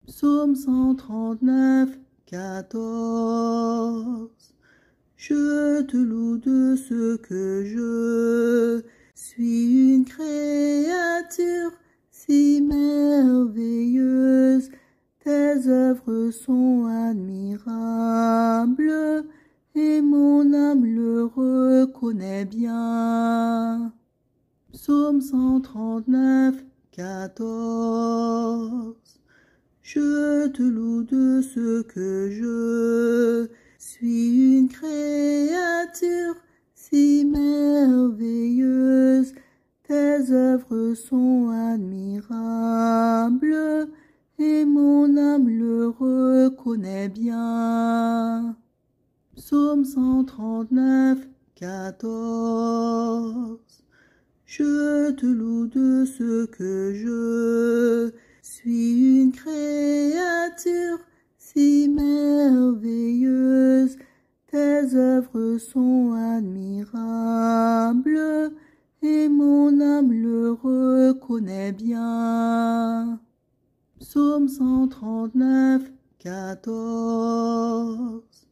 Psaume 139, 14. Je te loue de ce que je suis une créature si merveilleuse. Tes œuvres sont admirables et mon âme le reconnaît bien. Psaume 139, 14. Je te loue de ce que je suis une créature si merveilleuse. Tes œuvres sont admirables et mon âme le reconnaît bien. Psaume 139, 14. Je te loue de ce que je suis une créature si merveilleuse. Tes œuvres sont admirables et mon âme le reconnaît bien. Psaume 139, 14.